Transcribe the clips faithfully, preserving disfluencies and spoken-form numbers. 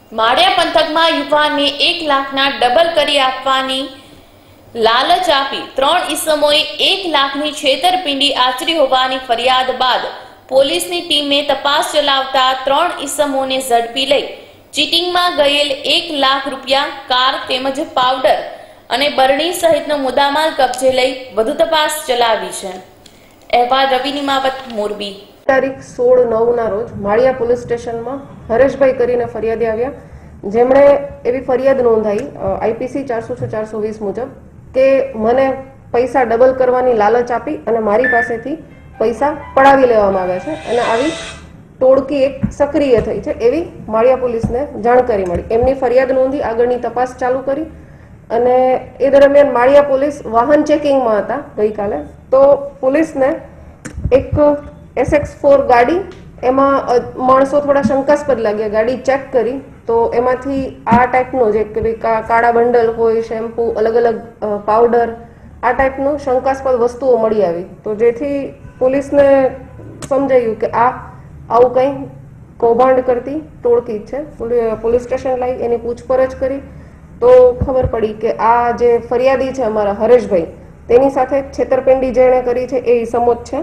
માળિયા પંથકમાં યુવાનને એક લાખના ડબલ કરી આપવાની લાલચ આપી ત્રણ ઈસમોએ એક લાખની છેતરપિંડી આચરી હોવાની ફરિયાદ બાદ પોલીસની ટીમે તપાસ ચલાવતા ત્રણ ઈસમોને ઝડપી લઈ ચીટિંગમાં ગયેલ એક લાખ રૂપિયા, કાર તેમજ પાવડર અને બરણી સહિતનો મુદ્દામાલ કબજે લઈ વધુ તપાસ ચલાવી છે। અહેવાલ રવિ નિમાવત, મોરબી। તારીખ સોળ નવ ના રોજ માળિયા પોલીસ સ્ટેશનમાં હરેશભાઈ કરીને ફરિયાદી આવ્યા, જેમણે એવી ફરિયાદ નોંધાઈ આઈપીસી ચારસો છ ચારસો વીસ મુજબ કે મને પૈસા ડબલ કરવાની લાલચ આપી અને મારી પાસેથી પૈસા પડાવી લેવામાં આવ્યા છે અને આવી ટોળકી એક સક્રિય થઈ છે એવી માળિયા પોલીસને જાણકારી મળી। એમની ફરિયાદ નોંધી આગળની તપાસ ચાલુ કરી અને એ દરમિયાન માળિયા પોલીસ વાહન ચેકિંગમાં હતા ગઈકાલે, તો પોલીસને એક એસએક્સ ફોર ગાડી, એમાં માણસો થોડા શંકાસ્પદ લાગ્યા, ગાડી ચેક કરી તો એમાંથી આ ટાઈપનો જે કે ભાઈ કાળા બંડલ હોય, શેમ્પૂ, અલગ અલગ પાવડર, આ ટાઈપનું શંકાસ્પદ વસ્તુઓ મળી આવી, તો જેથી પોલીસને સમજાયું કે આ આવું કંઈ કૌભાંડ કરતી ટોળકી છે। પોલીસ સ્ટેશન લાવી એની પૂછપરછ કરી તો ખબર પડી કે આ જે ફરિયાદી છે અમારા હરેશભાઈ, તેની સાથે છેતરપિંડી જેણે કરી છે એ ઈસમો જ છે।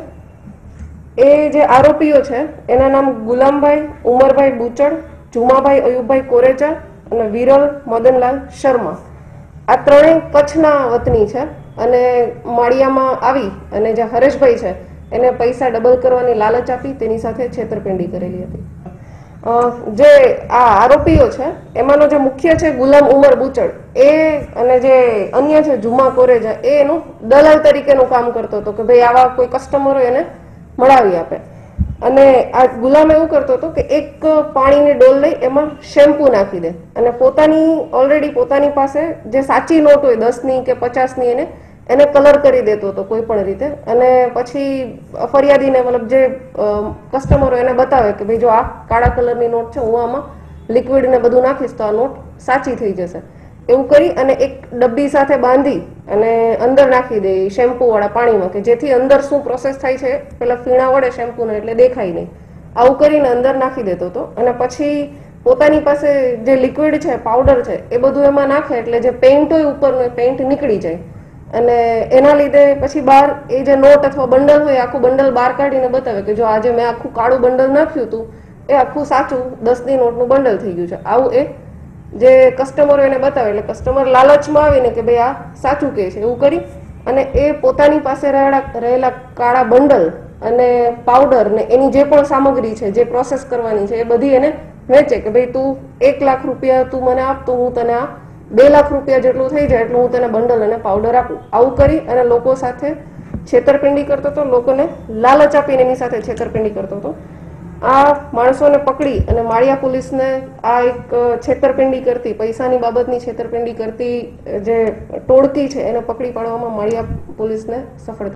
એ જે આરોપીઓ છે એના નામ ગુલામભાઈ ઉમરભાઈ બુચડ, જુમાભાઈ અયુબભાઈ કોરેચા અને વિરલ મદનલાલ શર્મા, આ ત્રણેય કચ્છના વતની છે અને માળિયામાં આવી અને જે હરેશભાઈ છે એને પૈસા ડબલ કરવાની લાલચ આપી તેની સાથે છેતરપિંડી કરેલી હતી। જે આ આરોપીઓ છે એમાંનો જે મુખ્ય છે ગુલામ ઉમર બુચડ, એ અને જે અન્ય છે જુમા કોરેજા, એ એનું દલાલ તરીકેનું કામ કરતો હતો કે ભાઈ આવા કોઈ કસ્ટમરો એને મળાવી આપે। અને આ ગુલામ એવું કરતો હતો કે એક પાણીની ડોલ લઈ એમાં શેમ્પુ નાખી દે અને પોતાની ઓલરેડી પોતાની પાસે જે સાચી નોટ હોય દસની કે પચાસની એને એને કલર કરી દેતો હતો કોઈ પણ રીતે, અને પછી ફરિયાદીને મતલબ જે કસ્ટમરો એને બતાવે કે ભાઈ જો આ કાળા કલરની નોટ છે, હું આમાં લિક્વિડ ને બધું નાખીશ તો આ નોટ સાચી થઈ જશે, એવું કરી અને એક ડબ્બી સાથે બાંધી અને અંદર નાખી દે શેમ્પુ વાળા પાણીમાં, કે જેથી અંદર શું પ્રોસેસ થાય છે પેલા ફીણા વડે શેમ્પૂને એટલે દેખાય નહીં, આવું કરીને અંદર નાખી દેતો હતો। અને પછી પોતાની પાસે જે લિક્વિડ છે, પાવડર છે, એ બધું એમાં નાખે એટલે જે પેઇન્ટ હોય ઉપરનું એ પેઇન્ટ નીકળી જાય અને એના લીધે પછી બહાર એ જે નોટ અથવા બંડલ હોય આખું બંડલ બહાર કાઢીને બતાવે કે જો આજે મેં આખું કાળું બંડલ નાખ્યું હતું એ આખું સાચું દસની નોટનું બંડલ થઈ ગયું છે, આવું એ જે કસ્ટમરો એને બતાવે એટલે કસ્ટમર લાલચમાં આવીને કે ભાઈ આ સાચું કહે છે એવું કરી અને એ પોતાની પાસે રહેલા રહેલા કાળા બંડલ અને પાવડર ને એની જે પણ સામગ્રી છે જે પ્રોસેસ કરવાની છે એ બધી એને વેચે કે ભાઈ તું એક લાખ રૂપિયા તું મને આપ તો હું તને આ બે લાખ રૂપિયા જેટલું થઈ જાય એટલું હું તને બંડલ અને પાવડર આપું, આવું કરી અને લોકો સાથે છેતરપિંડી કરતો હતો, લોકોને લાલચ આપીને એની સાથે છેતરપિંડી કરતો હતો। આ માણસોને પકડી અને માળિયા પોલીસને આ એક છેતરપિંડી કરતી, પૈસાની બાબતની છેતરપિંડી કરતી જે ટોળકી છે એને પકડી પાડવામાં માળિયા પોલીસને સફળતા